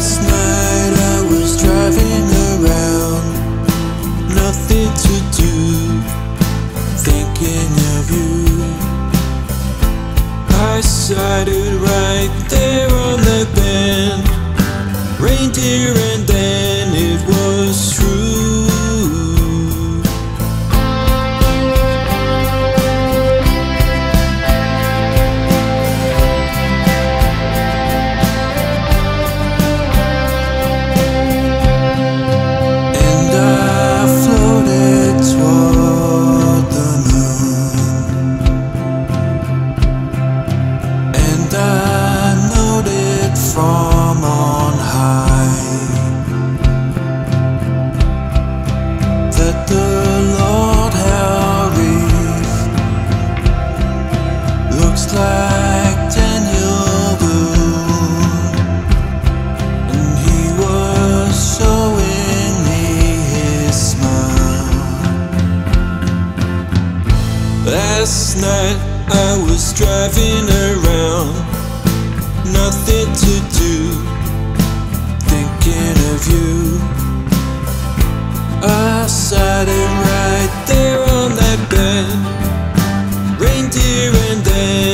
Last night I was driving around, nothing to do, thinking of you. I sighted right there on the bend, reindeer, and then it was true. From on high that the Lord Harif looks like Daniel Boone, and he was showing me his smile. Last night I was driving around, nothing to do, thinking of you. I sighted right there on that bend, reindeer, and then